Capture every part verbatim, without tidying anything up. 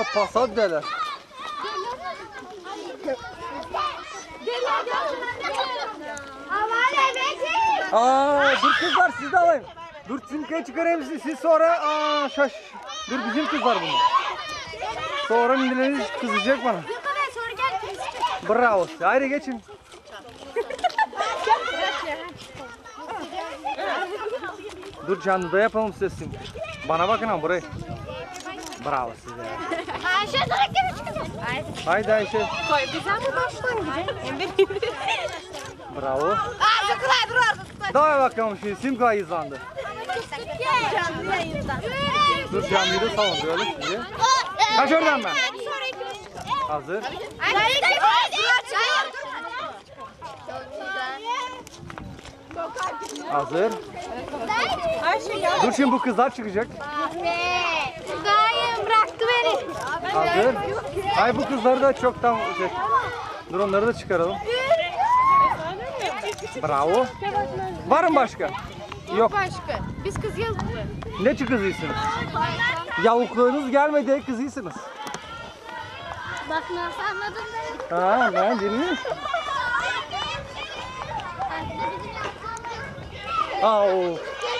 Aa pasat derler. Aa dur kızlar siz de alayım. Dur simkeye çıkarayım siz, siz sonra aa şaş. Dur bizim kızlar bunu. Sonra milletiniz kızacak bana. Bravo. Haydi geçin. Dur canlı da yapalım sesim. Bana bakın ama burayı. Bravo size. Ayşe direkt çıkacağız. Haydi Ayşe. Koy bize mi başlayın? Bravo. Aa zıkılay dur orada. Daha bakalım şimdi Simka izlandı. Canlı yayından. Dur canlıyı da salın böyle sizi. Kaç oradan ben? Hazır. Hazır. Dur şimdi bu kızlar çıkacak. Dayım bıraktı beni. Hazır. Ay bu kızları da çoktan şey. Dur onları da çıkaralım. Bravo. Var mı başka? Yok. Başka. Biz kız yazdık. Ne kızıysınız? Yavukluğunuz gelmedi kızıysınız. Bak nasıl anladın beni? Ha ben dinliyorum. Aa o.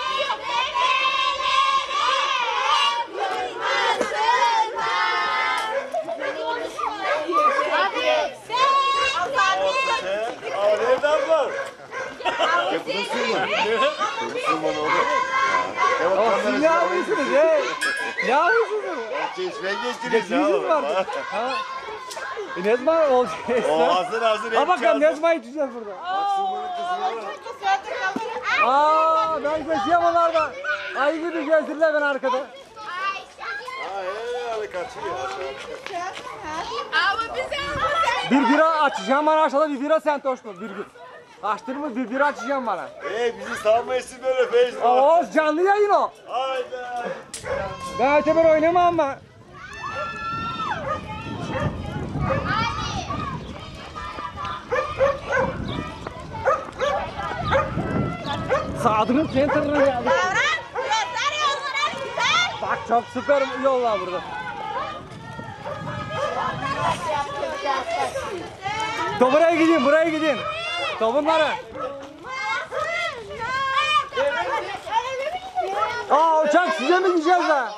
Nereden var? Yapılsın mı? Yapılsın bana onu. Aa, siz ne yapıyorsunuz he? Ne yapıyorsunuz? Çeşmeye geçtiniz Geçmişiniz ya. var. Ha. E ne zaman olacak? O hazır hazır. Ha bakalım ne zaman içeceğiz burada? Maksimum'un kızı var. Aa ben geçeyim onlardan. Ay gibi gezdirler ben arkada. Ha he kaçıyor. Ama bize Bir bira açacağım bana aşağıda bir bira sen toşma bir bir. Açtın mı bir bira açacağım bana. Hey bizi salmayasın böyle Feyzo. Aa Oğuz canlı yayın o. Hayda. Ben öteber oynamam ama. Sadır'ın center'ına geldi. Bak çok süper yollar burada. To buraya gidin, buraya gidin. To bunlara. Aa uçak size mi gideceğiz ha?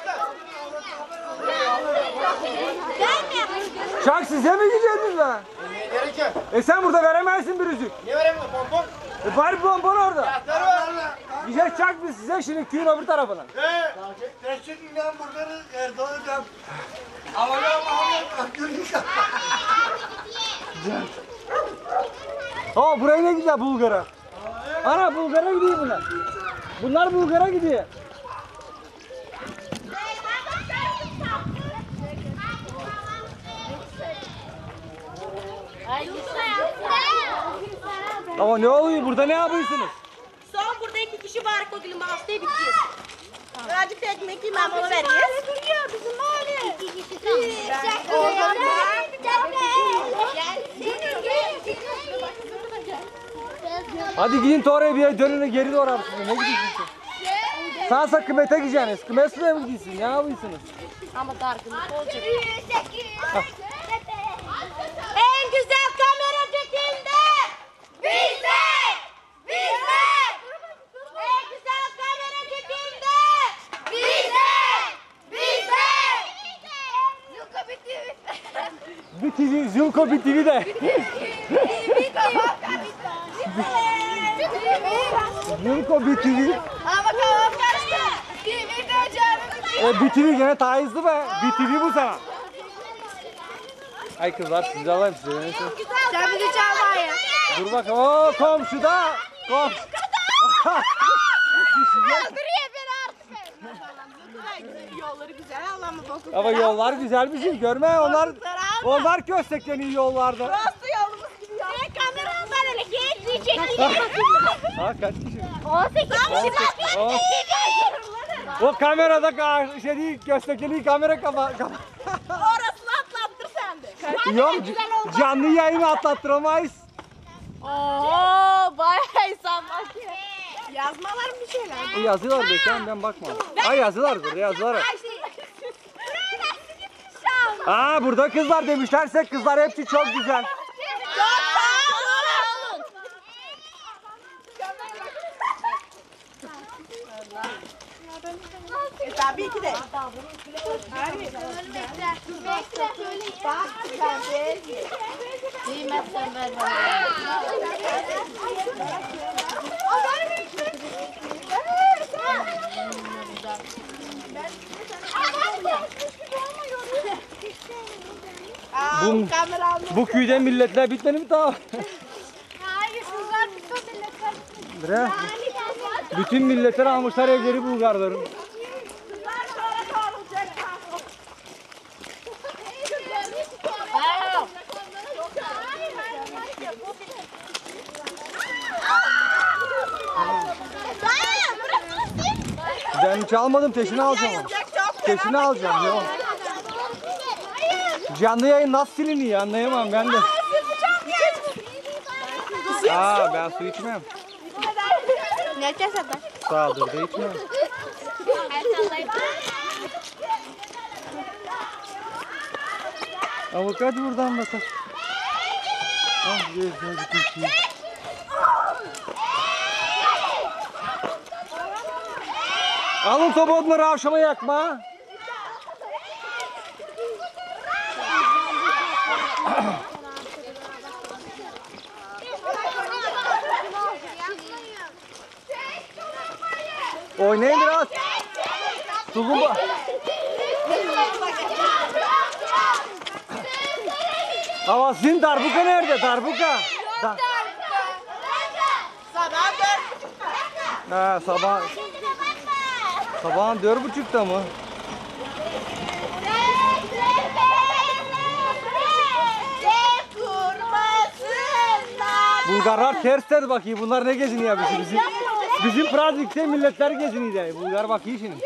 Uçak size mi gideceğiz ha? E sen burada veremezsin bir yüzük. Ne vereyim mi pompon? E bari bonbon orada. Anahtarı var. Gideceğiz çak biz size şimdi köyün öbür tarafına. He. Teşekkürler burada Erdoğan'ım. Aman aman görüşürüz. Aa buraya ne gidiyor Bulgar'a? Ana Bulgar'a gidiyor bunlar. Bunlar Bulgar'a gidiyor. Ama ne oluyor burada ne yapıyorsunuz? Son burada iki kişi var kodilin hastaya biteceğiz. Birazcık da ekmek yemem onu veririz. duruyor bizim oğlu. İki kişi Hadi gidin de oraya bir yere dönün geri doğru abi. Ne gidiyorsun? Sağ sağ kımete gideceksiniz. Kımetle mi gidiyorsun? Ne yapıyorsunuz? Ama dargınlık olacak. En güzel kamera çekildi. Bizde! Bizde! En güzel kamera çekildi. Bizde! Bizde! Yuka bitti. Bir T V, Zulko bir T V de. Zulko bir T V. Ha bakalım karıştı. Bir de E bir T V gene taizli be. Bir T V bu sana. Ay kızlar sizi alayım size. Neyse. Sen bizi çalma ya. Dur bak. Oo komşuda. Komşu. Düşecek. Duruyor beni artık. Yolları güzel Allah'ım bozuk. Ama yollar güzel bir şey. Görme onlar. Onlar köstekleniyor yollarda. Nasıl yolumuz gidiyor? Ne kameradan öyle gezdiği çekildi. Ha kaç kişi? on sekiz kişi. O, o kamerada ka şey değil, köstekli kamera kapa. kapa. Orasını atlattır sen de. Yok canlı yayını atlattıramayız. Oo bayağı insanlar ki. Yazmalar bir şeyler. E, yazıyorlar be sen ben bakma. Ha yazıyorlar burada yazıyorlar. Aa burada kızlar demişlerse kızlar hepsi çok güzel. Çok sağ olun. E, tabii ki de. Kıymeten ver bana. Bu, bu köyde milletler bitmedi mi daha? Hayır, kızlar bütün milletler. Bre. Bütün milletler almışlar evleri Bulgarların. Kızlar sonra sorulacak. Ben hiç almadım, peşini alacağım ama. Peşini alacağım. Yok. Canlı yayın nasıl siliniyor anlayamam ben de. Aa ben su içmem. Ne içersen de. Sağdır da içmem. Avukat buradan bakar. Ah güzel bir şey. Alın sobotları avşama yakma. Oynayın biraz. Tulumba. Ama sizin darbuka nerede? Darbuka. Da Sabah dört buçukta. ha, sabah sabahın dört buçukta mı? Bulgarlar ters dedi bakayım. Bunlar ne geziniyor bizim? Bizim, bizim praznikte milletler geziniyor. Bulgar bakıyor şimdi.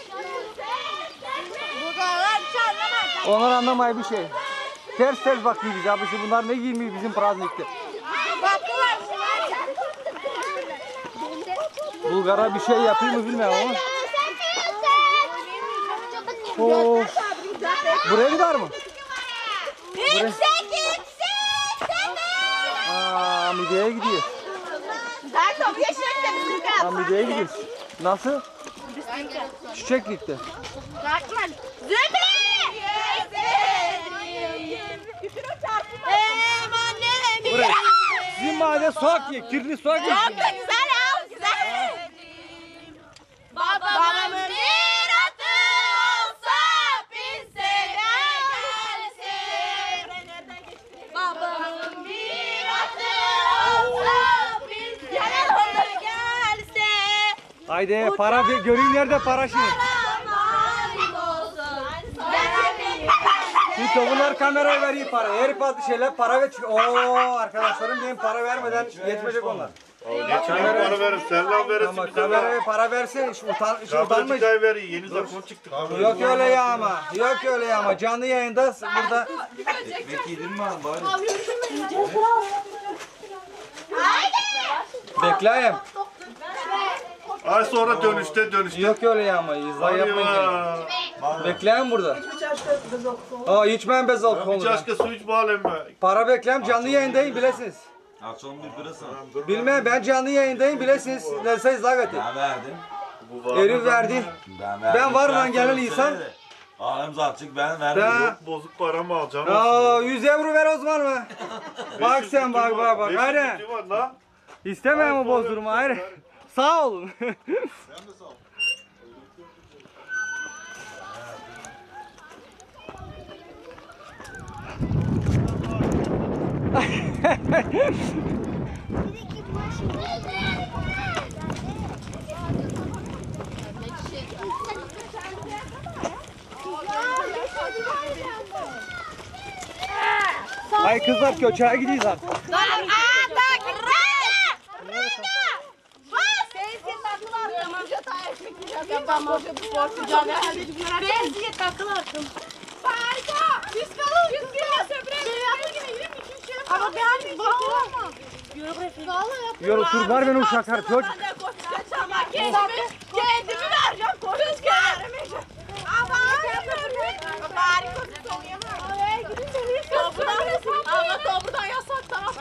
Bulgarlar hiç anlamaz. Onlar anlamay bir şey. Ters ters bakıyor bize abi. Bunlar ne giymiyor bizim praznikte? Baktılar. Bulgar'a bir şey yapayım mı bilmiyorum ama. Of. Buraya gider mi? Yüksek yüksek. Aa, Mide'ye gidiyor. Zaten bir yaşında bizim kadar. Aa, Mide'ye gidiyoruz. Nasıl? Çiçeklikte. Kalkman. Zübri! Eee anne. Buraya. Sizin mahallede soğuk ye. Kirli soğuk ye. Çok da güzel al güzel. Babamın bir atı olsa bize gelsin. Babamın bir atı olsa bize gelsin. Haydi para bir göreyim nerede para şimdi. Şimdi bunlar kameraya veriyor para. Her pa- şeyler para ver. Oo arkadaşlarım benim para vermeden geçmeyecek onlar. Geçen para verir, selam verirsin Ama bize. kameraya para verse iş utan, iş utanmış. Kameracıkayı ver, yeni zakon çıktı. Yok öyle ya ama. Yok öyle ya ama. Canlı yayında burada. Bekleyeyim. Ay sonra dönüşte dönüşte. Yok öyle ya ama. İzlah yapmayın. Eyvah. Bekleyin burada. Aa içmem bez Bir alkoholu. çaşka su iç bağlayayım ben. Para bekleyeyim canlı yayındayım bilesiniz. Akşam bir bira sana. Bilmem ben canlı yayındayım bilesiniz. Neyse izah edin. Ben verdim. Bu var Herif mı? verdi. Ben verdim. Ben var lan Sen gelen söylesene insan. de. Ağam zatçık ben verdim. Ben- Yok, bozuk para mı alacağım? Aa yüz euro ver o zaman mı? Bak sen bak bak bak. Hayır. Var lan. İstemem o bozdurma hayır. Sağ olun. Ay kızlar köçeğe gidiyoruz artık. Ama ben vallahi. Yürü tur var beni uşaklar köç. Kendimi vereceğim. Koş kendimi. Ama bari koş.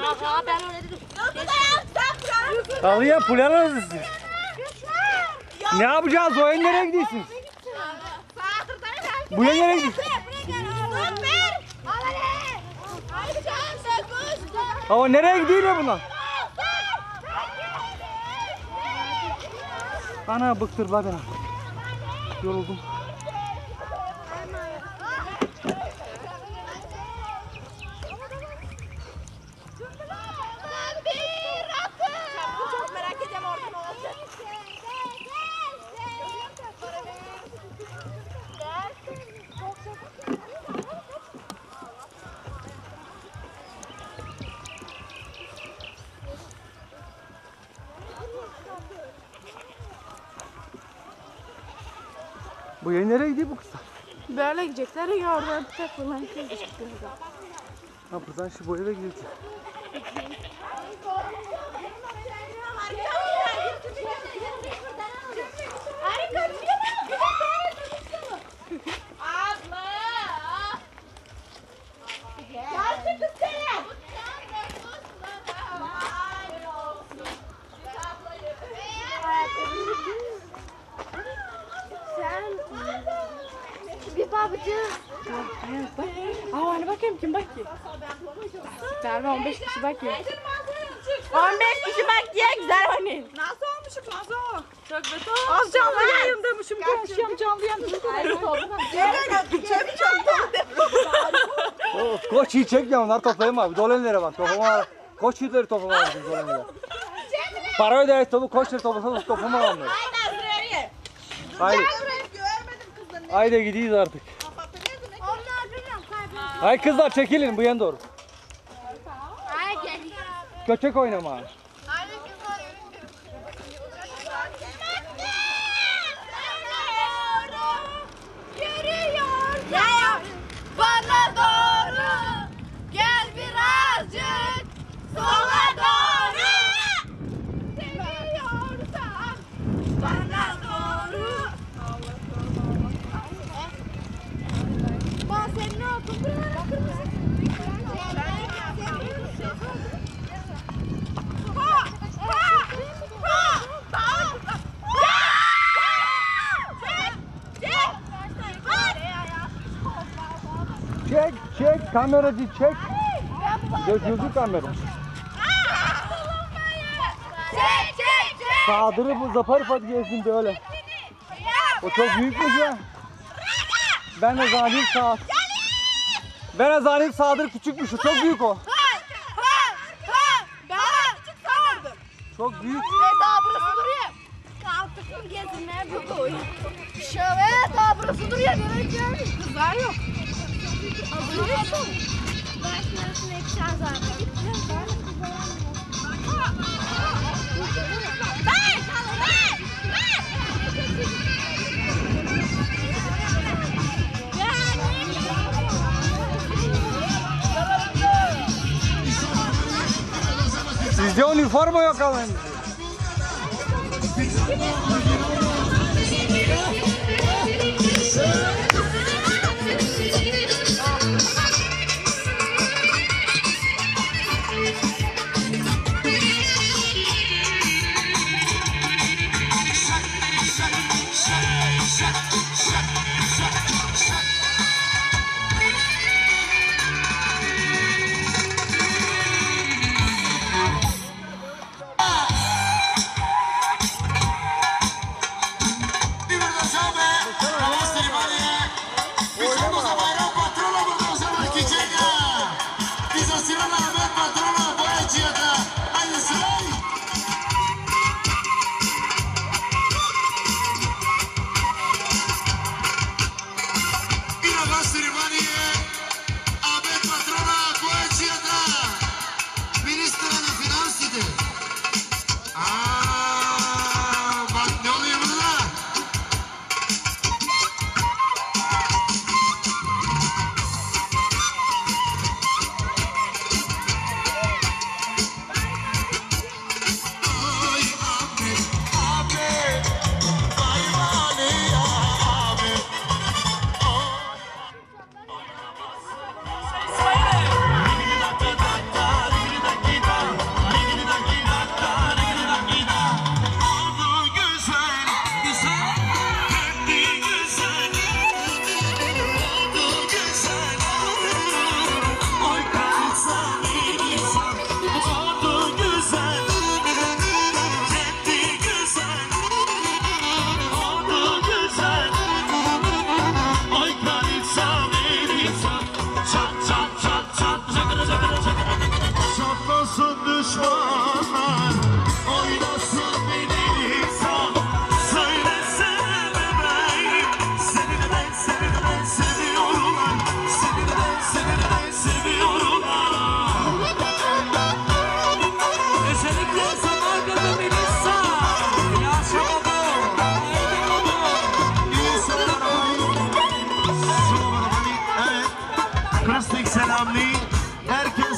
Aha ben öyle dedim. Ağlayan pulanız siz. Ne yapacağız? O el nereye gidiyorsun? Bu el nereye gidiyorsun? Ama nereye gidiyor bunlar? Ana bıktırdılar beni. Yoruldum. Çok merak ediyorum orada ne olacak. Bu el nereye gidiyor bu kızlar? Böyle gidecekler ya orada bir tek bunların kızı çıkıyor. Ha buradan şu bu eve gidecek. Bir babacığım. Aa hani bakayım kim bakıyor. Galiba on beş kişi bakıyor. on beş kişi bakıyor güzel hani. Nasıl olmuşum nasıl? Çok kötü. Az canlı yayın demişim. Konuşuyorum canlı yayın. Çevik çok dolu. Koç iyi çek ya onlar toplayayım abi. Dolenlere bak toplama. Koç yiğitleri toplama bizim dolenlere. Para ödeyip topu koçları toplasa toplama alanları. Haydi. Haydi gidiyoruz artık. Onlar bilmiyorum kaybı. Haydi kızlar çekilin bu yana doğru. Ay gel. Köçek oynama. Yürüyor bana doğru. Gel birazcık sola doğru. Seviyorsan bana doğru. Ben senin okul bırakır mısın? Ha! Ha! Ha! Tamam. Çek çek kameracı çek. Gözüldü kamera. Çek çek çek. Sağdırı bu zapar pat gezdim böyle. O çok büyükmüş ya. Ben de zannedeyim sağ. Ben de zannedeyim sağdır küçükmüş. O çok büyük o. Ha! Ha! Ha! Ben küçük sanırdım. Çok büyük. Evet daha burası duruyor. Kalktık mı gezinmeye burada oyun. Şöyle daha burası duruyor. Demek ki kızlar yok. Hazır mısın? Ben şurasını ekeceğim zaten. Ben! Ben! Sizde üniforma yok ama.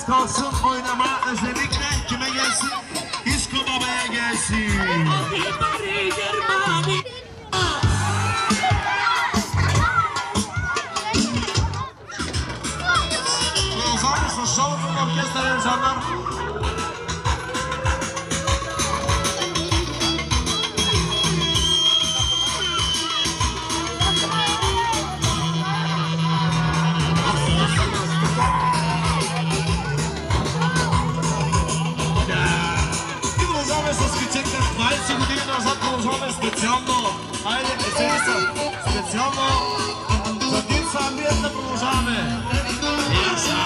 kalsın oynama özellikle kime gelsin? Disko babaya gelsin. Uzar mısın? Şovun orkestra yarışanlar. Vai seguir nós produziamo specialno. Ajde, esensa, specijalno za Dinca Ambienta produžame. Jasa!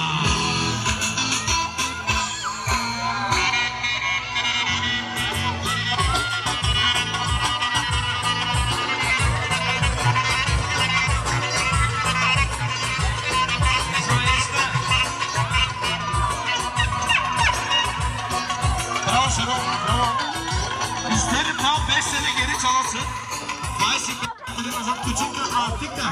Bravo Şenol, bravo. İsterim tam beş sene geri çalasın. Bicycle Nazan küçük de artık da.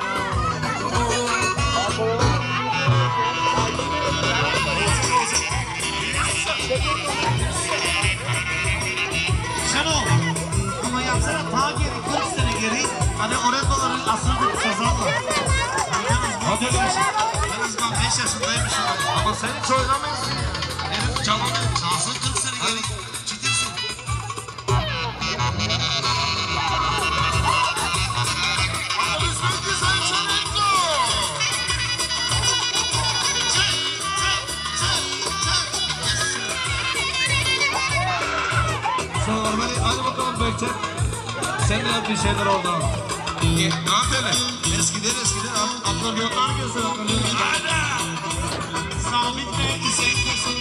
Şenol, ama yapsana ta geri kırk sene geri. Hani Orego'ların asıldık sazanla. Hadi lan. Ben azından beş yaşındaymışım. Ama sen hiç oynamıyorsun. Benim çalamıyorum. Çalsın kırk sene geri. Ciddisin. Hadi bakalım Bekçek. Sen de yap bir şeyler oradan. Ne yapıyorsun? Eskiden eskiden atlar yoklar gözler atlar yoklar. Hadi! Sabit Bey isen kesin.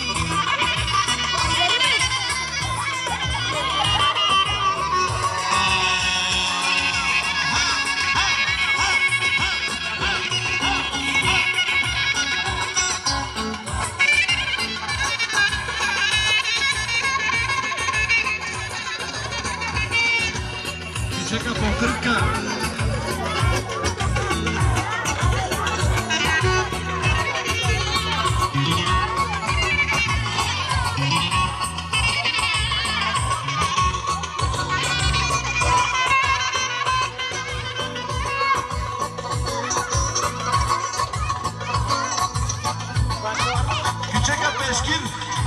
Çeka pokırka. Küçük peşkin.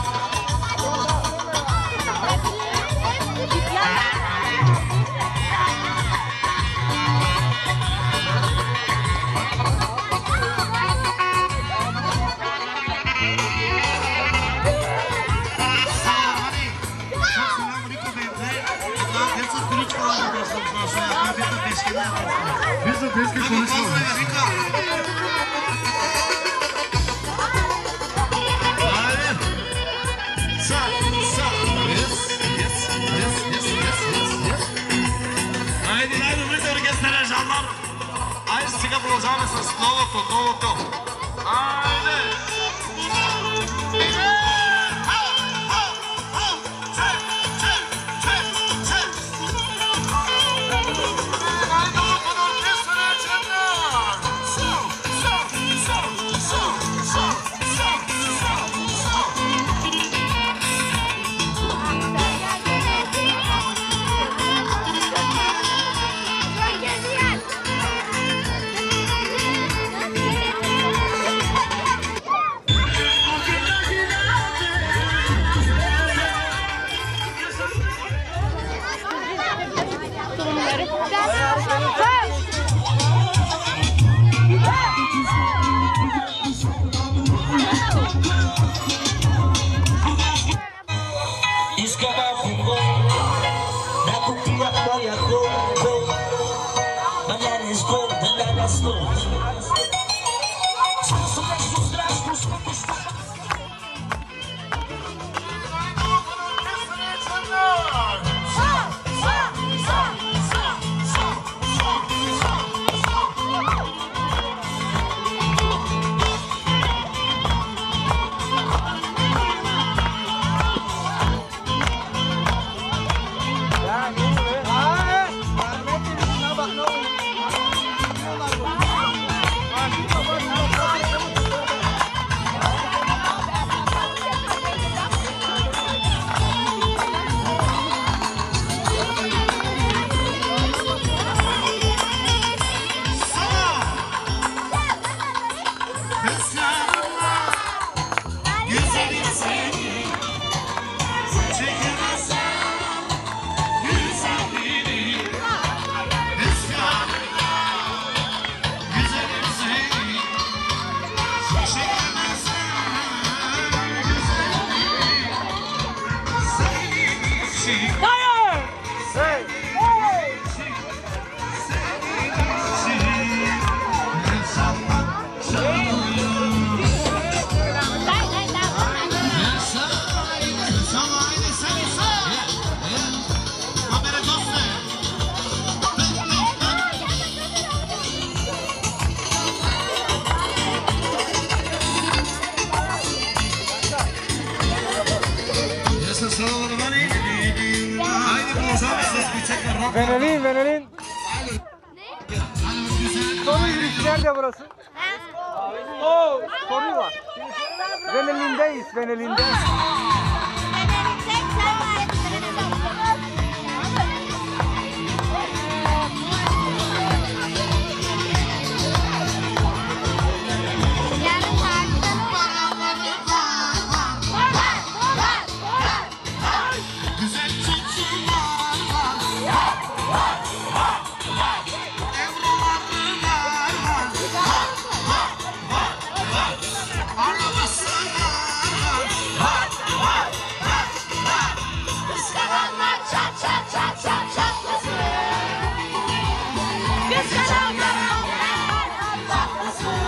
Biz de peşke konuşuyoruz. Haydi haydi biz orkestra janlar. Ay siga bulacağımız novo to novo to. Haydi. Gerçekten rock. Venelin, Venelin. Güzel. Soru girişi nerede burası? Oo, soru var. Venelin'deyiz, Venelin'de. Güzel çiçekler var. Evrolarlar var. Arabasılar var. Kıskananlar çat çat çat çat çatlasın. Kıskananlar patlasın.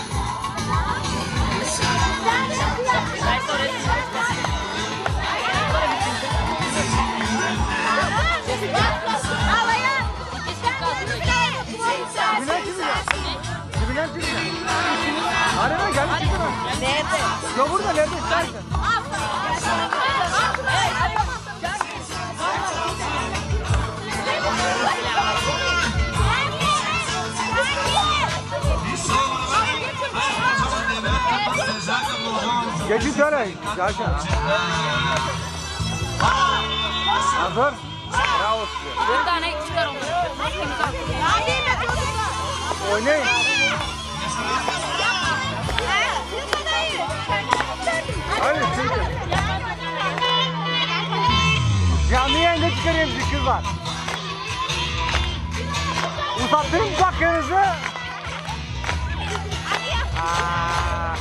Dibine çıkacağım. Hadi lan gel çıkın. Nerede? Ya burada nerede istersen. Geçin şöyle. Yaşa. Hazır. Bravo size. Bir tane çıkar onu. Oynayın. Hadi çünkü. Canlı yayında çıkarayım bir kız var. Uzattırın bakınızı. Aa.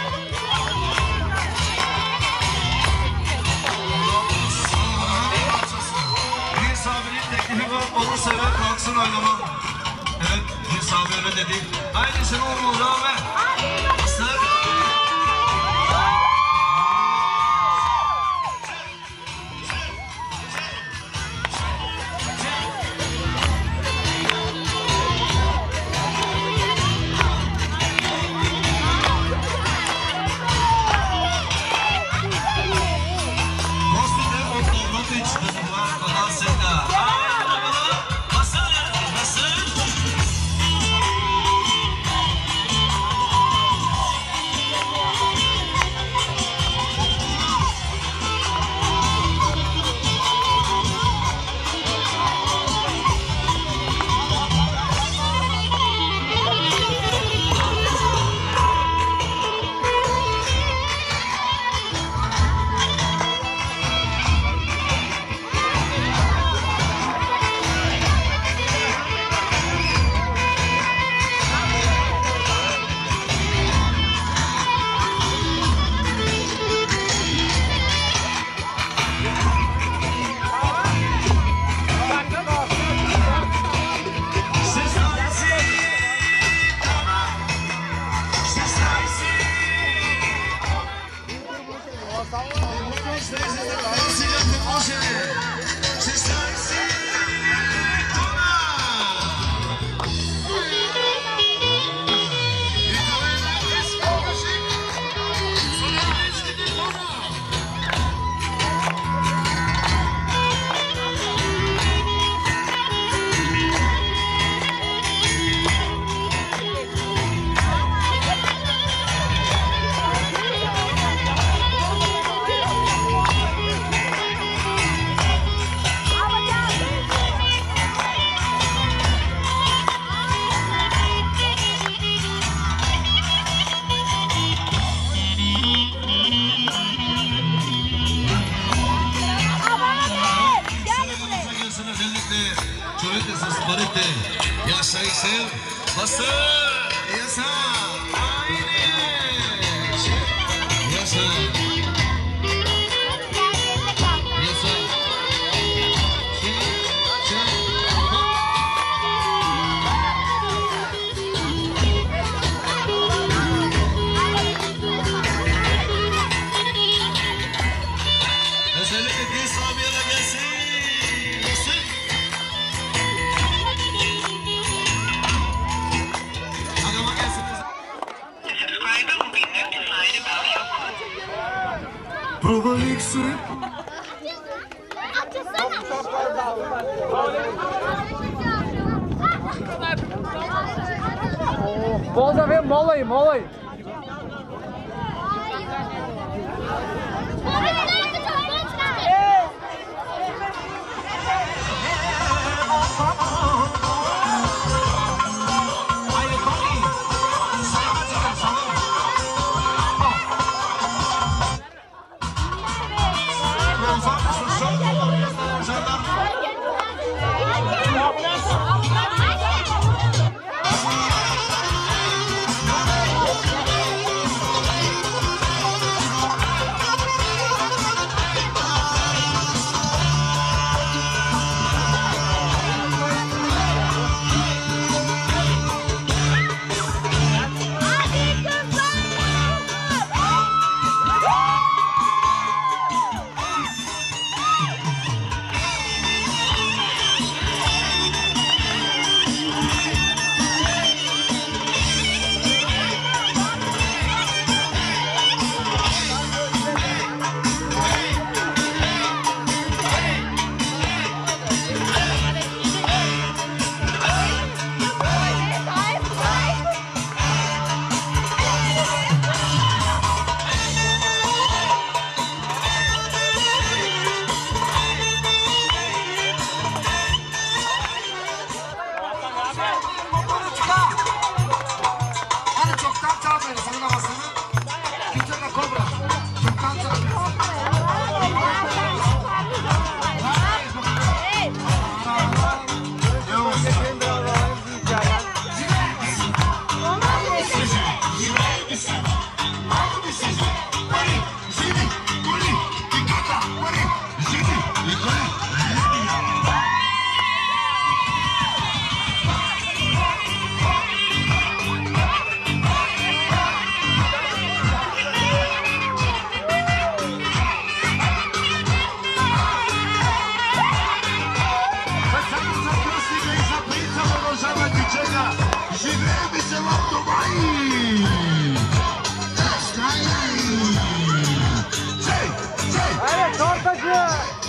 Bir sabirin teklifi var, onu sever kalksın oynama. Evet, bir sabi öyle dedi. Aynısını olmalı ve sır. Kostümde oturmak için var kadar sevda. Ay babalı, basın, basın. Çocuk esas barıktı. Yaşa Yüksel. Basın. Yaşa. Aynen. Yaşa. Yaşa. Özellikle Gülsü abiye de gelsin. Basın. Adama gelsin. Prova ilk süre. Açılsana. Molayı molayı. Hani çoktan çalmayın senin havasını. Kimse de kobra. Çoktan çalmayın. Evet tortacı.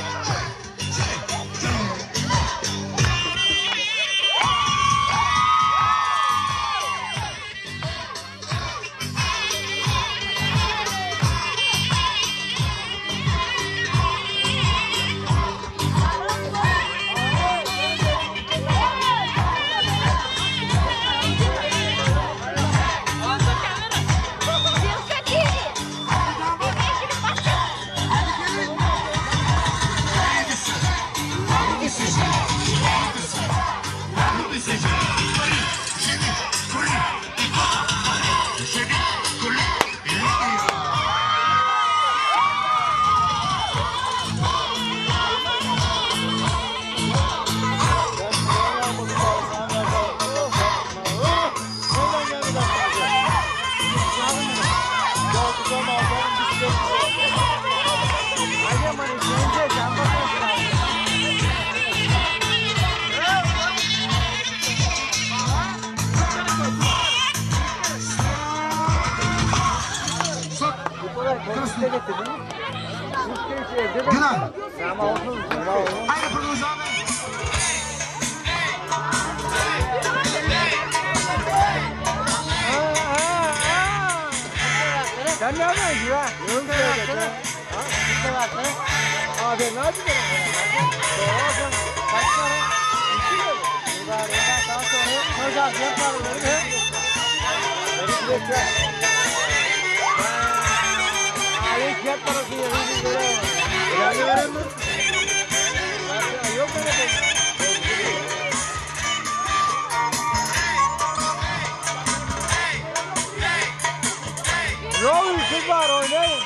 Günaydın. Haydi Fırnuz abi. Sen ne yapıyorsun ya? Yok ya. Abi ne yapıyorsun? Doğru. Kaç tane? İki mi? Burada daha sonra hocam yapalım öyle mi? Beni bekle. Ay fiyat parası yerini göre. Yani veren mi? Yok öyle bir. Yok kız var oynayın.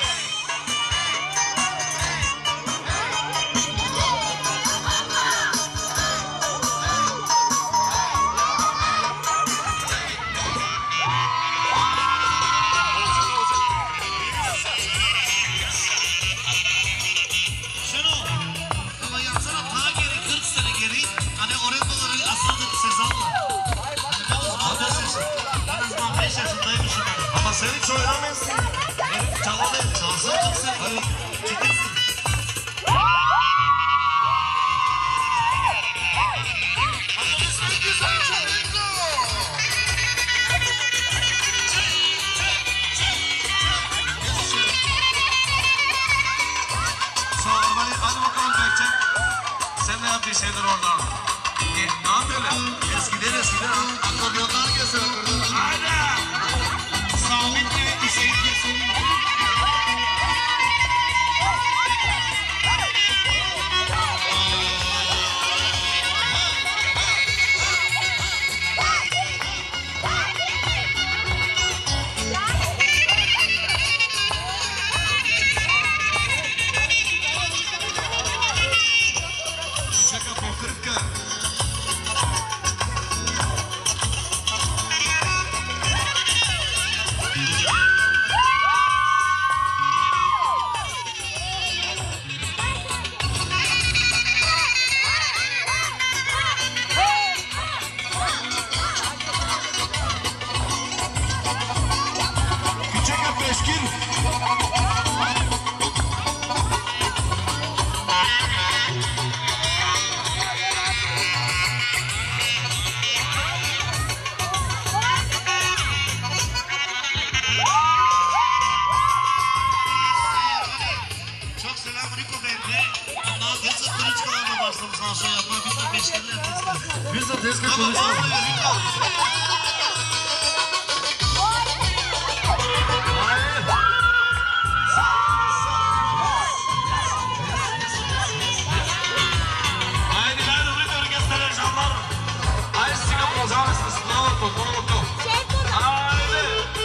Ama yapsana ta geri kırk sene geri. Hani oraya doları asıldık Sezon'la. Adı sesi. En azından beş yaşındaymışım. Ama sen hiç oynamıyorsun. Çalamayın. Çalsın kırk sene geri. Çekilsin. Ama sen güzel çalıyorsun. Biz de tezgah konuşalım. Haydi ben Ümit Örgütleri canlar. Haydi Singapur hocam istasında otur, bunu otur. Haydi.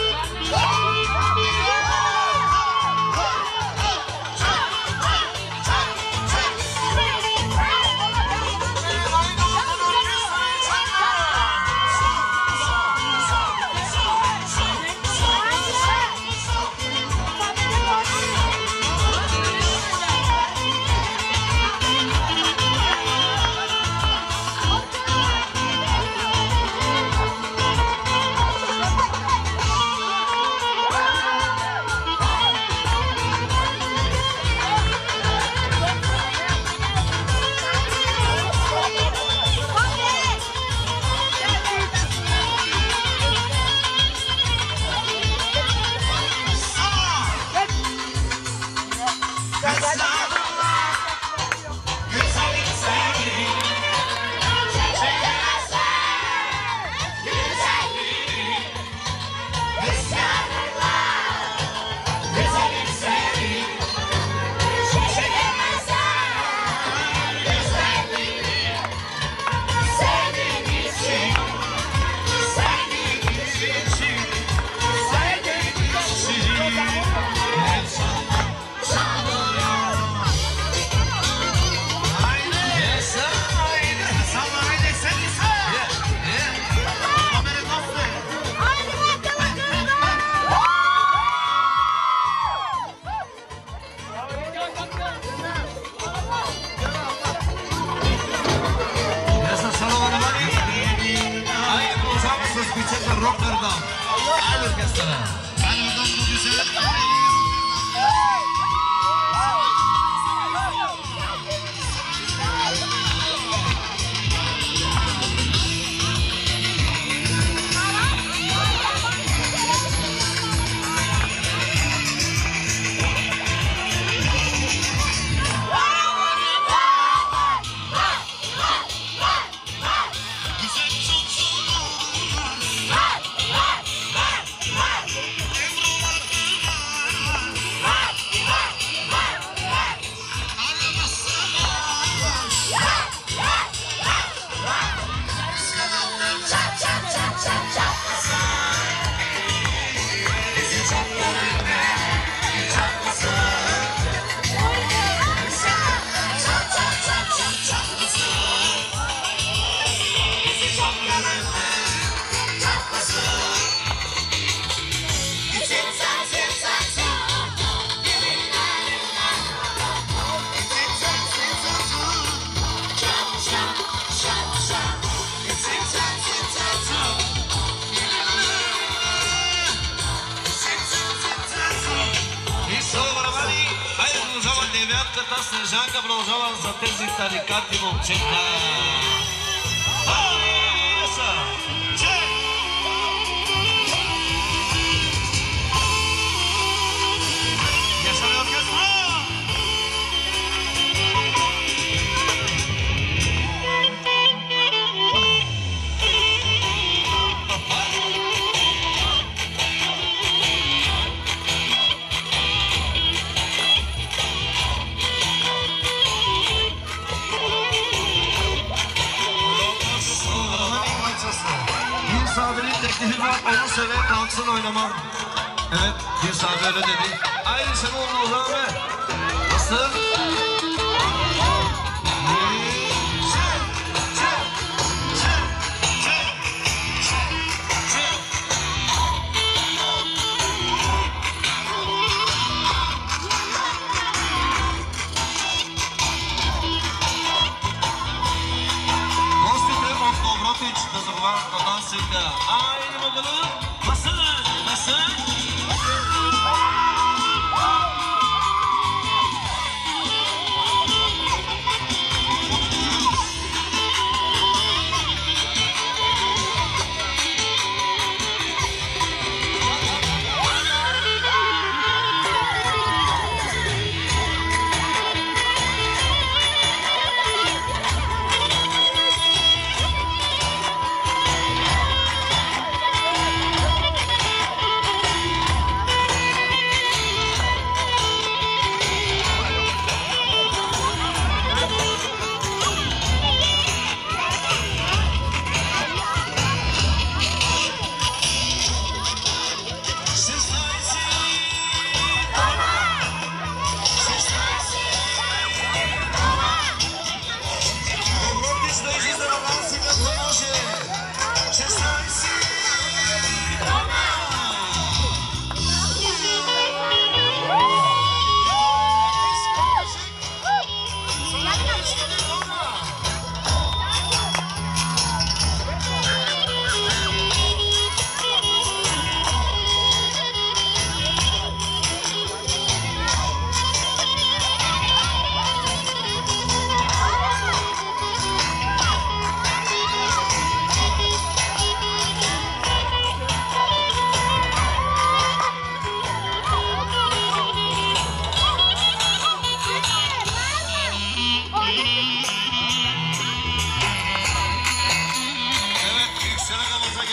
Девятка-то Снежанка продолжала за тези тарикати момчета. Алиса! Чек! Yaşar orkestra! Teklifi var, onu söyle kalksın oynamam. Evet, bir saat öyle dedi. Aynı sen oldu o zaman be. Nasıl? Да забываем на нас всегда. Ай, не могу. Масса, масса.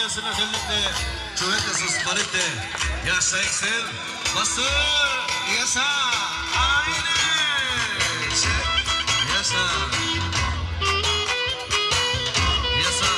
ailesine özellikle Çövetesiz Barite yaşa Excel nasıl yaşa aile yaşa yaşa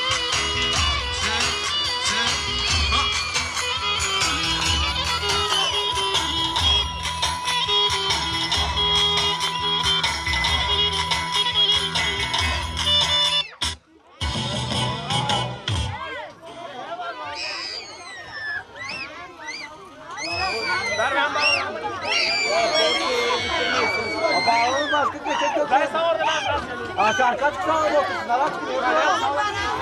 Bağlı başka geçecek yok. Ben sağ orada ben. Aa sen kaç kısa orada otursun? Kaç kısa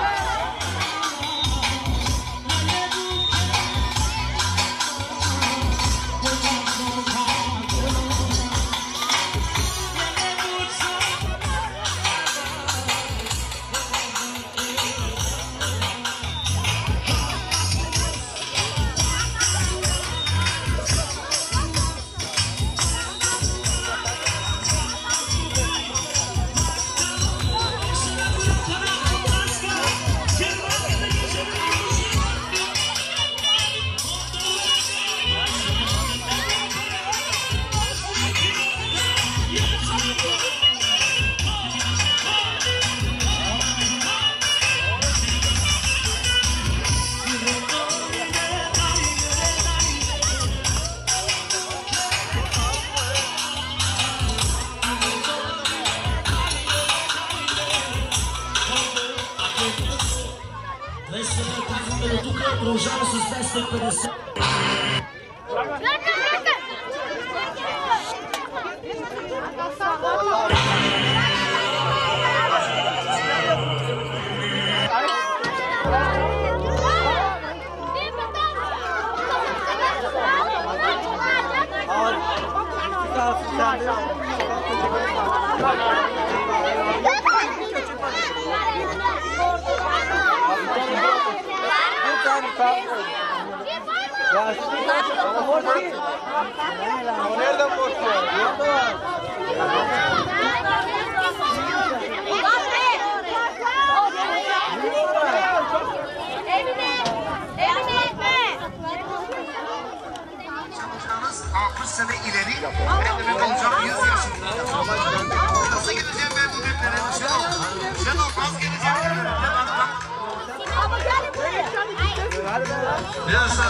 nereden boşuyor? altmış sene ileri ben olacağım yüz yaşında. Nasıl gideceğim ben bu günlere? Şenol, Şenol az geleceğim. Yaşa.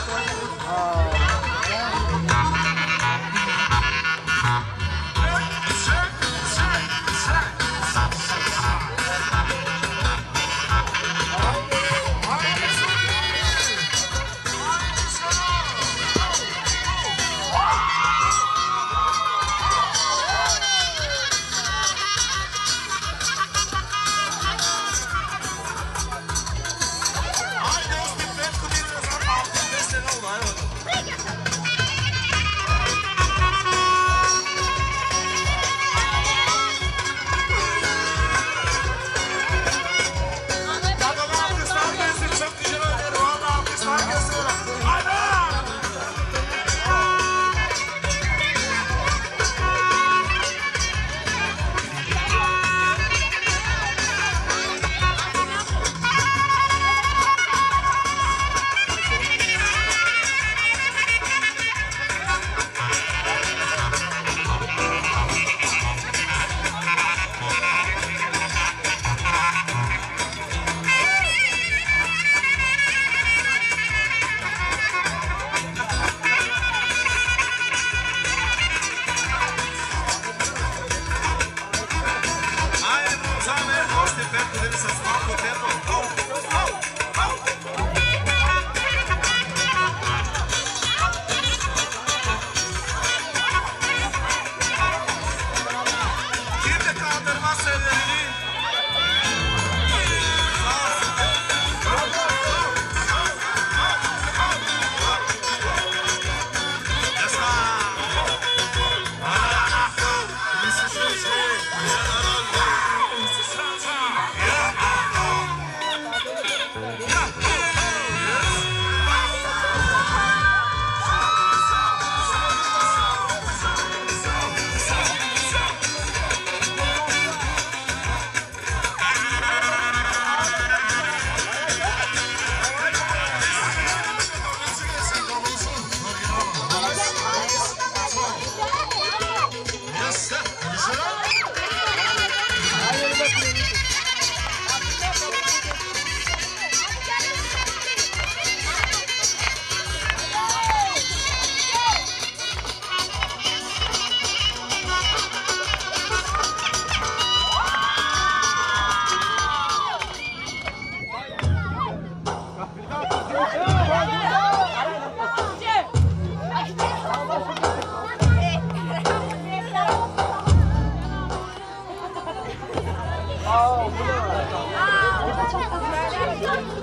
Haydi, ben kudurum. altmış beş sene oldu.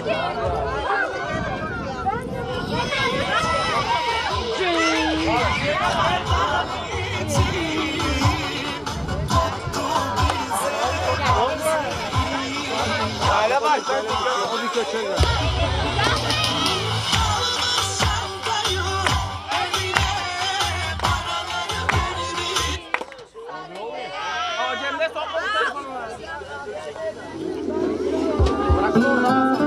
Aile bak. O bir köçek. Cem'de topladı telefonu var. Bırak orada.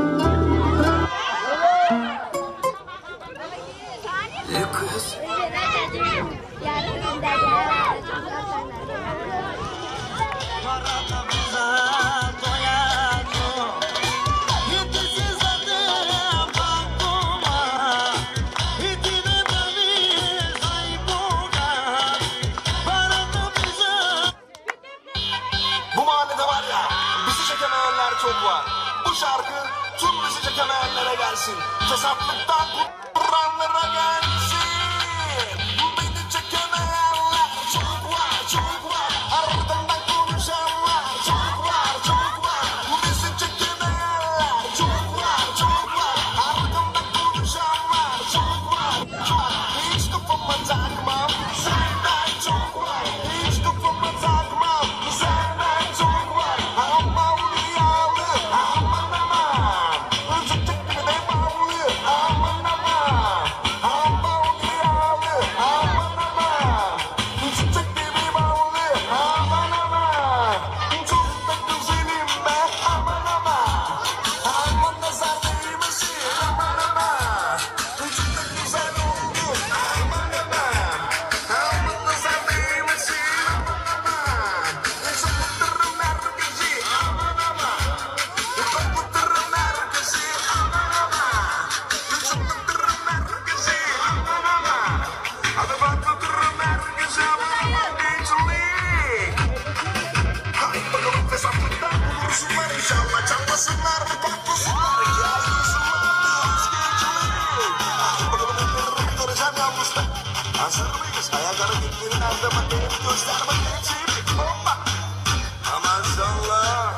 Bu mahallede var ya, bizi çekemeyenler çok var. Bu şarkı tüm bizi çekemeyenlere gelsin. Fesatlıktan kurtulanlara gelsin. Beni çekemeyenler çok var, çok var. Ardından konuşanlar çok var, çok var. Bizi çekemeyenler çok var, çok var. Ardından konuşanlar çok var, çok var. Hiç kafama takmam, senden çok var. Hiç kafama takmam, senden çok var. Aman uyalı, aman aman. Çocuk gibi de bağlı, aman aman. Aman uyalı, aman aman. Çocuk gibi bağlı, aman aman. Çok da güzelim ben, aman aman. Aman nazar değmesin, aman aman. Çok da güzel oldu, aman aman. Aman nazar değmesin, aman aman. Sakıtırım herkesi, aman aman. Sakıtırım herkesi, aman aman. Sakıtırım herkesi, aman aman. Hadi bakıtırım herkesi, aman aman. Gençlik. Haydi bakalım fesatlıktan bulursunlar inşallah. Çalmasınlar mı patlasınlar. Yazdırsınlar biz gençlik. Haydi bakalım ellerimi göreceğim yalnız da. Hazır mıyız? Ayak hareketleri nerede bakayım göster bakayım şimdi. Hoppa. Maşallah.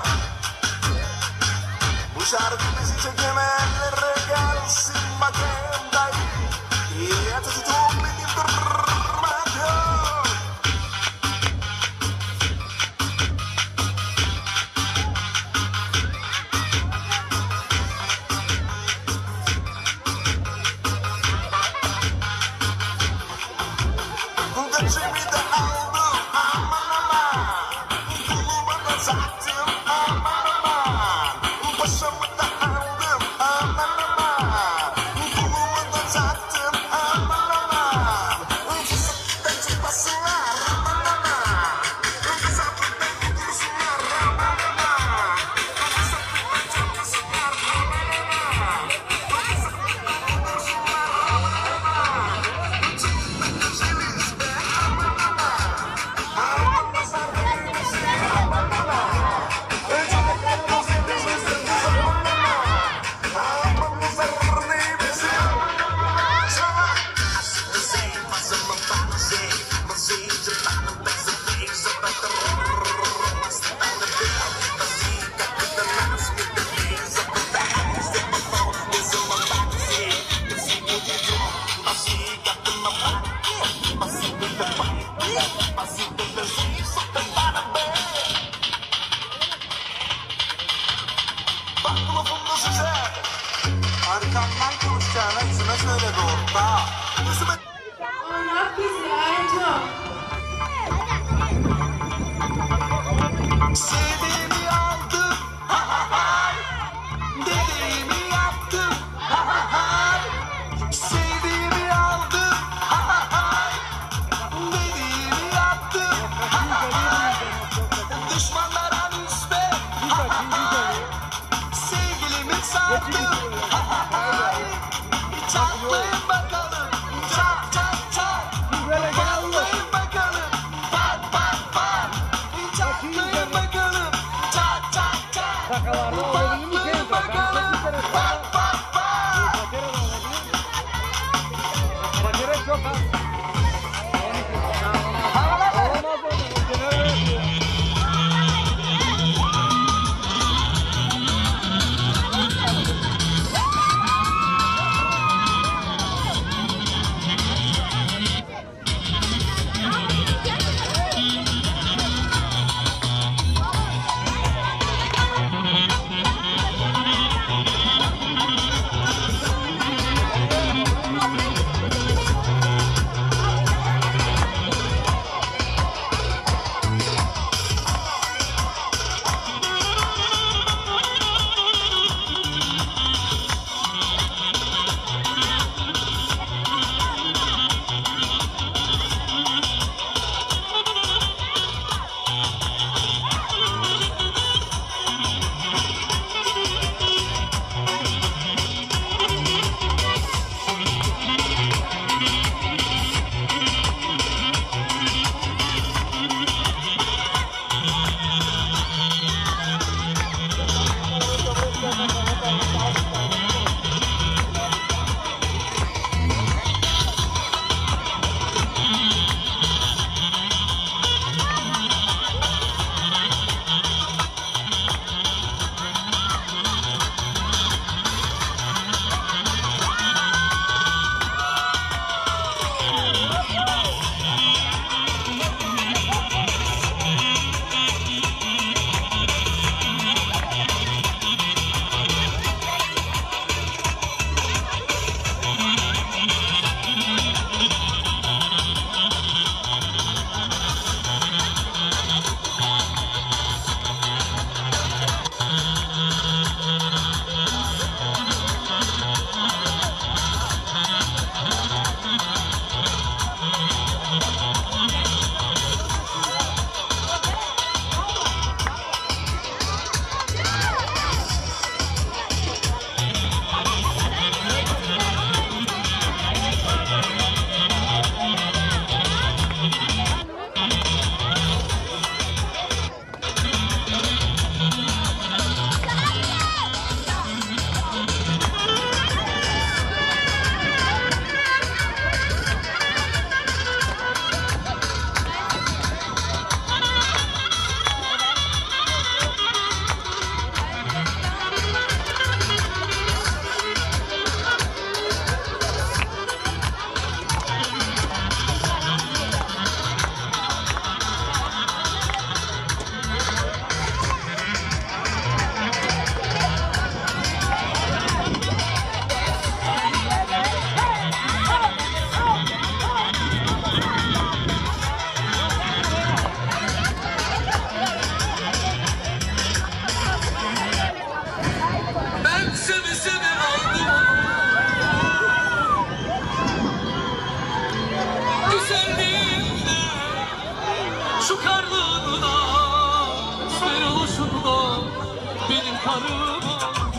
Bu şarkı bizi çekemeyenlere gelsin bakayım dayı. İyi tutup beni durmak yok. Göçümü de aldım aman aman. Kuluma da sattım aman aman. Başımı da aldım aman aman. Kuluma da sattım aman aman. Fırsatlıktan çıkmasınlar aman aman. Fırsatlıktan kurtulsunlar aman aman. Fırsatlıktan çıkmasınlar aman aman. Fırsatlıktan kurtulsunlar aman aman. Çok da güzeliz be aman aman. Aman nazar değmesin aman aman. Çok da güzeliz be aman aman. Aman nazar değmesin aman aman. Sana say fazla mı bana say. Masayı bana benzer benzer benzer. Masayı Masayı kapıda nas mi de benzer benzer. Step my phone, this is my back say. Masayı ucu, masayı kapıma bak. Masayı de bak, masayı de benzer. Sakın bana be. Bak lafımda size. Arkamdan konuşacağına yüzüme söyle doğru da. Yüzüme sevdiğimi aldım, ha ha ha. Dediğimi yaptım, ha ha ha. Sevdiğimi aldım, ha ha ha. Dediğimi yaptım, ha ha ha. Düşmanlara nispet, ha ha ha. Sevgilimi sattım, ha ha ha. Çatlayın bakalım, çat çat çat. Patlayın bakalım, pat pat pat. Çatlayın bakalım, çat çat çat. Patlayın bakalım, pat pat pat. Bakire çok az. baharım olur.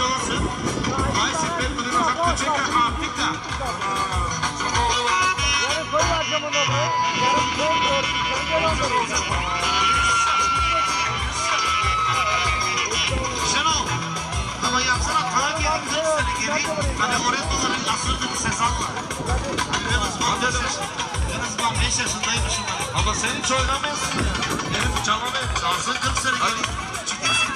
olasın. Ay sepet bunu nasıl küçük artık da. Yarın koy vereceğim ona buraya. Yarın koy gördüm. Sen gel onları. Şenol. Ama yapsana ta geri kırk sene geri. Hani oraya doların asırdı bir sezon var. Hani en azından beş yaşında. En azından beş yaşındaymışım ben. Ama sen hiç oynamıyorsun ya. Benim çalamıyorum. Çalsın kırk sene geri. Çıkırsın.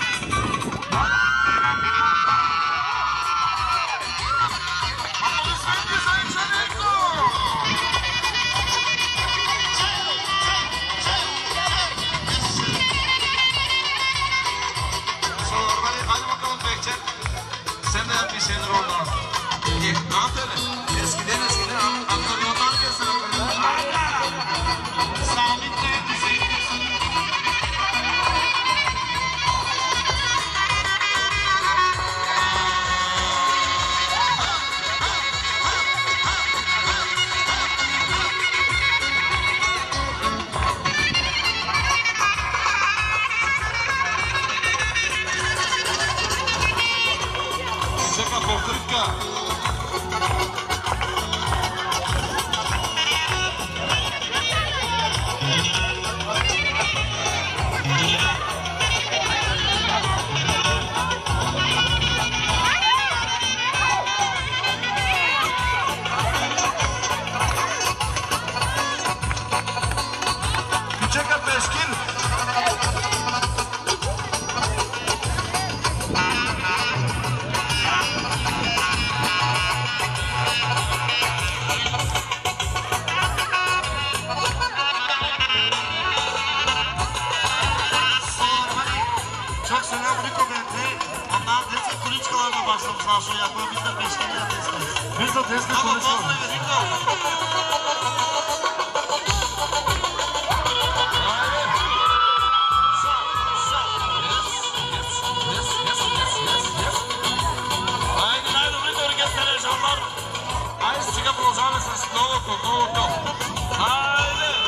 Sen de yap bir şeyler oradan. Ne yap öyle? Eskiden eskiden aktörler gelsin. Sabit de düzeyde. Čeka pokrtka. Čeka peškin. Çok selam Riko bende. Ondan destek kuliçkalarına başlamış aşağı yapıyor. Biz de peşkini yapıyoruz. Biz de destek kuliçkalarına. Ama vallahi Riko. Aynen aynen Riko gösterir canlar. Aynen çıkıp olacağınız. Ne oldu? Ne oldu? Aynen.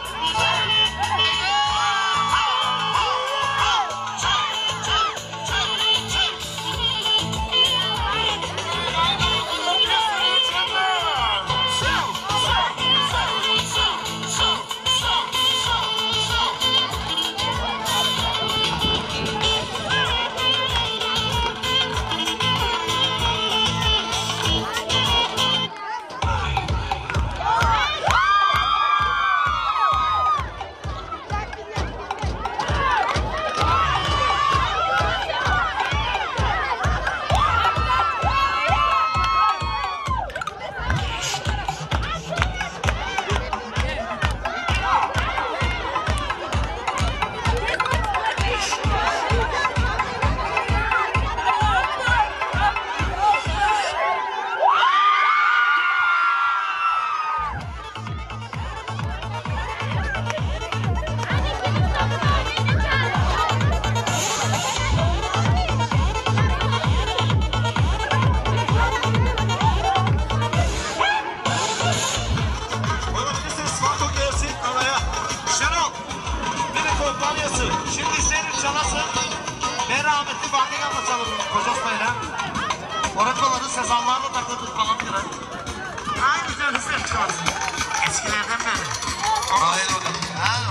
Şimdi senin çalasın. Ben rahmetli Batıkan'la çalırım Kocasmayla. Orakoların sezonlarla takıldık falan filan. Aynı güzel hızlı çıkarsın. Eskilerden beri. Hayır o da.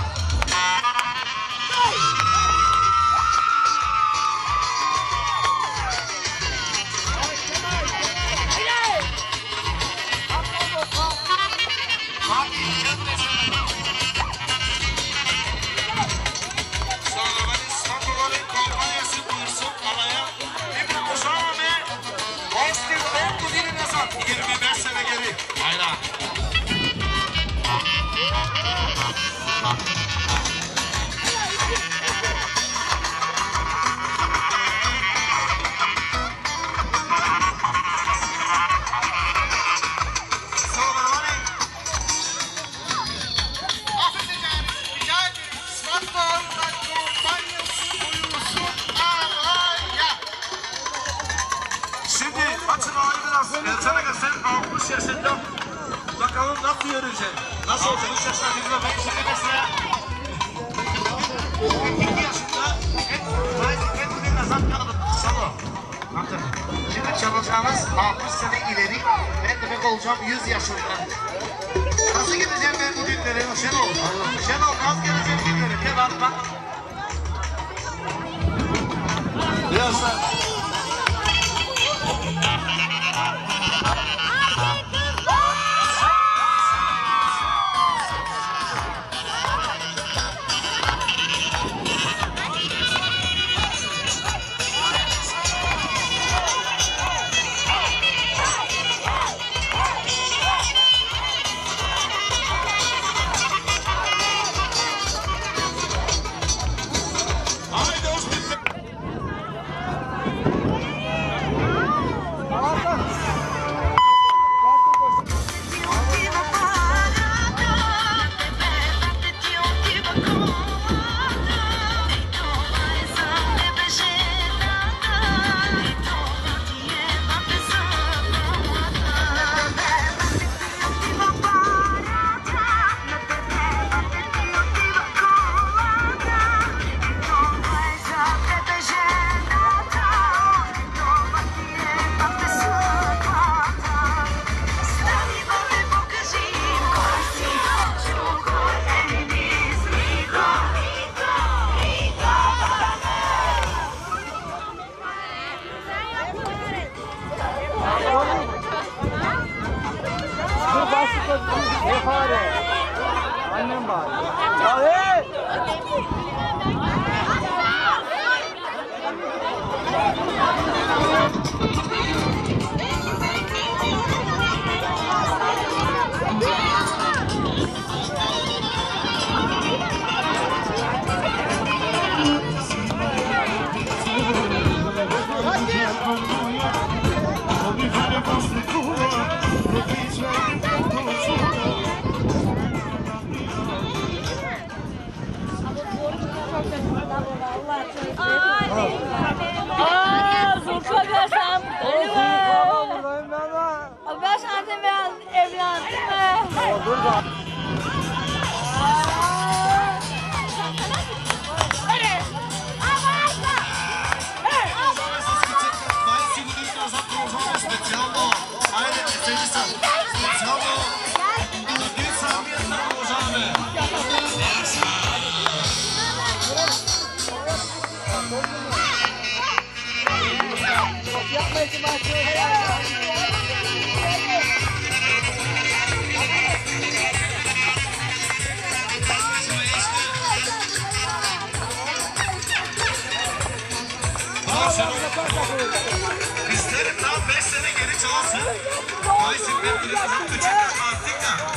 yirmi beş sene geri. Aynen. Şimdi açın ağayı biraz. Gelsene gel sen altmış yaşında. Bakalım nasıl yürüyeceksin? Nasıl altmış yaşında bir de ben şimdi mesela yirmi yaşında et, et, et, et, et, et, et, et, et, et, olacağınız altmış sene ileri. Ben demek olacağım yüz yaşında. Nasıl gideceğim ben bu günlere Şenol? Şenol nasıl geleceğim günlere? Gel atma. Birazdan. Ne fare? Annem var. Hadi. Aaa Zulfa versem. Buradayım ben de. Ben sana ben evlendim mi? Dur da. İsterim tam beş sene geri çalsın. Vay şimdi bir küçük artık da.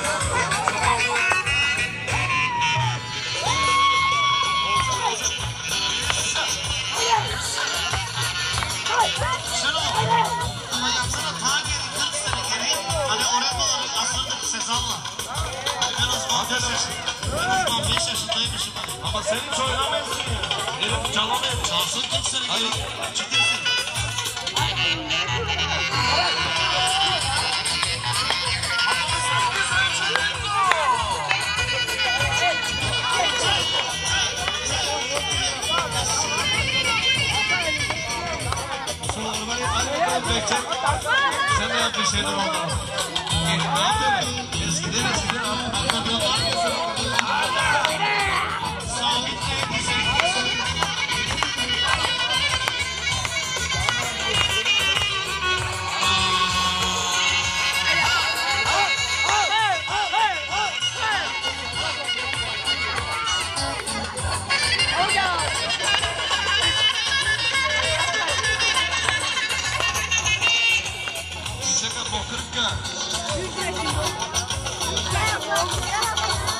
Ama yapsana ta geri kırk sene geri. Hani oraya doğru asırdık Sezal'la. En az on beş yaşında. En az on beş yaşındaymışım hani. Ama sen hiç oynamıyorsun ya. Gelip çalamıyorsun. Çalsın kırk sene geri. Çıkıyorsun. Sen ne yaptın şeyden ondan? Ne yaptın? Eskiden eskiden anlatıyorlar ya. Sabit neydi? Bakırka.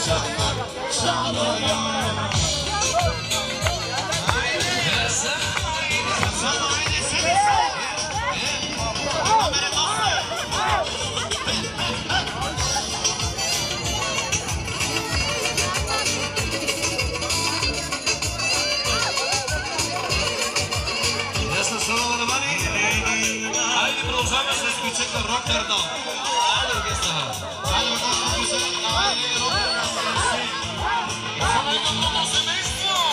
Rotterdam. Hadi arkadaşlar. Hadi bakalım güzel aile Rotterdam. Sana yollaması ne istiyor?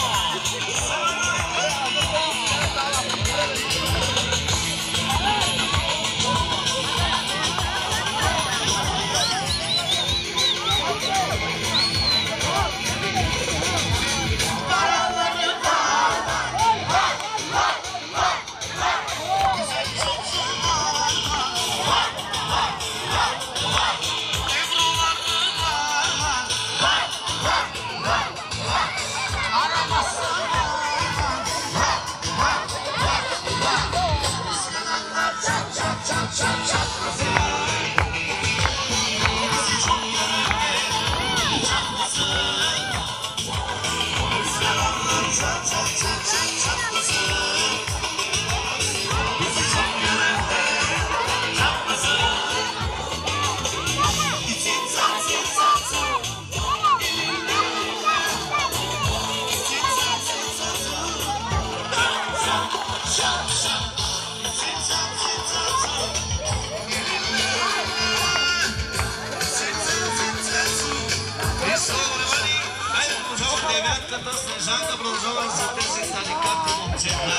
Снежанка продължава да се търси тарикати момчета.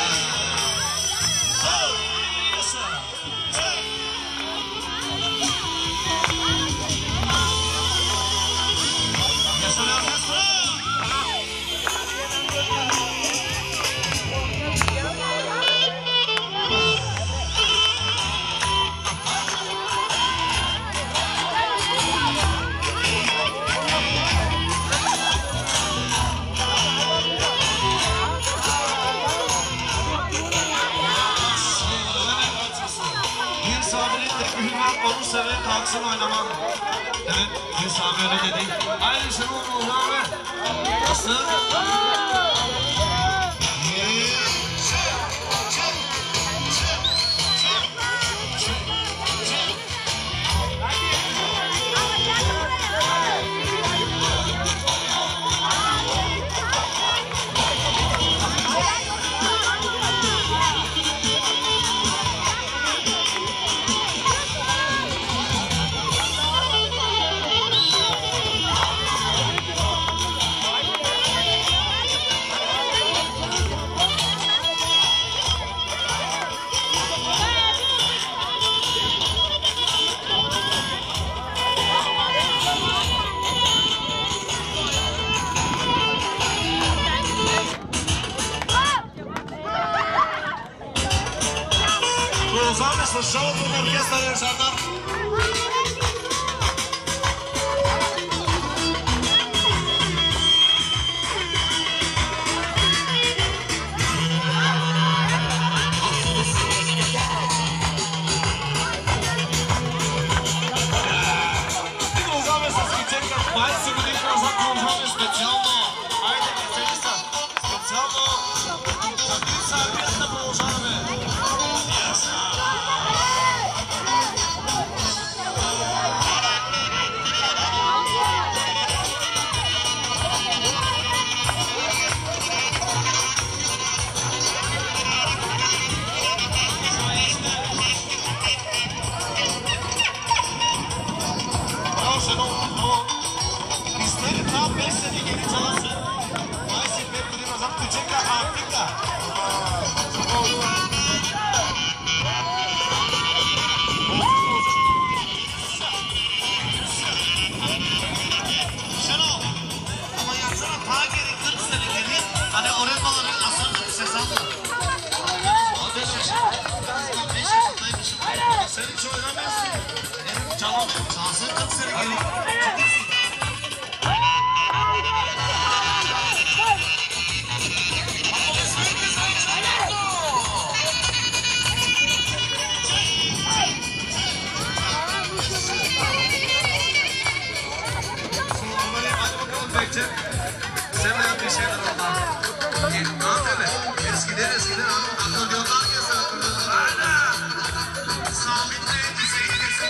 Onu seven kalksın oynamam. Evet, Gülsü abi öyle dedi. Aynı şey oldu abi. Nasıl? Продължаваме с шоуто на оркестър Жандар. Продължаваме с киченка двайсет години назад, продължаваме специално. Айде, кичени са. Специално за Гриса Армията продължаваме. Sen Bekçe. Sen de yap bir şeyler ondan. Al öyle. Eskiden eskiden akıl yoldan yazar. Aynen. Sabit neydi seyircisi?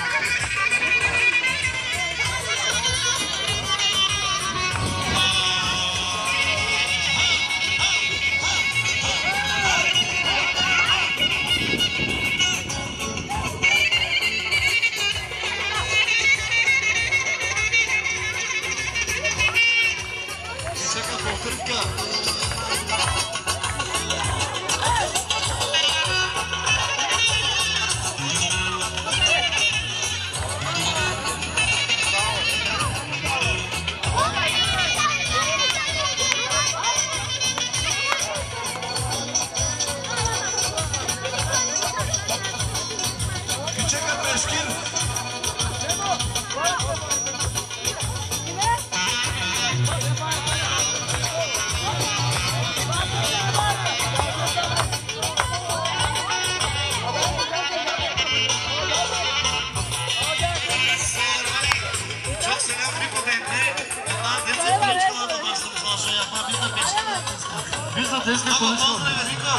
Şaka korkutup ya. Küçük Epeşkin. Çok selam Riko Bey'le. Onlar destek konuşmalarla başlamışlar şey yapma. Biz de peşin yapmışız. Biz de destek konuşmalarla. Ama Riko.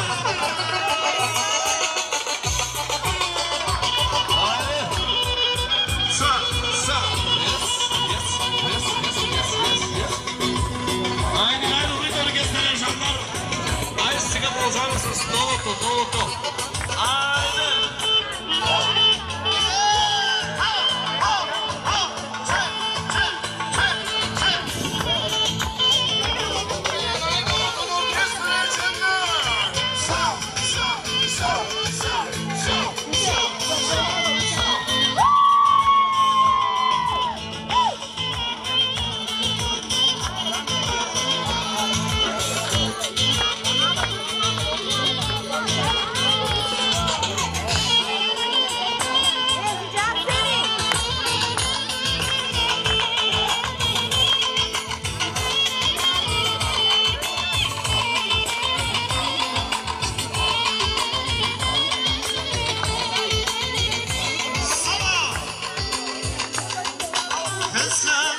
Hayır. Sağ, sağ. Yes, yes, yes, yes, yes, yes, yes. Aynen aynen Riko'nu gösteren şanlar. Ay sigara olacak mısınız? Novoto, Novoto. Aynen. Kızlar